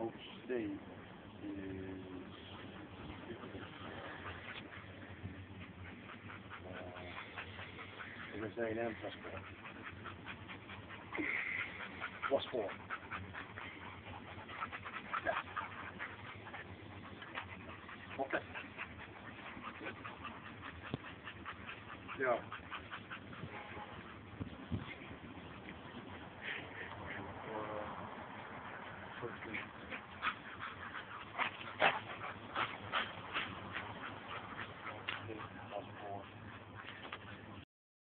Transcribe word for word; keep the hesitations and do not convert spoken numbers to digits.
Coach State is uh, Texas A and M plus four. Plus four. Yeah. Okay. Yeah. Uh,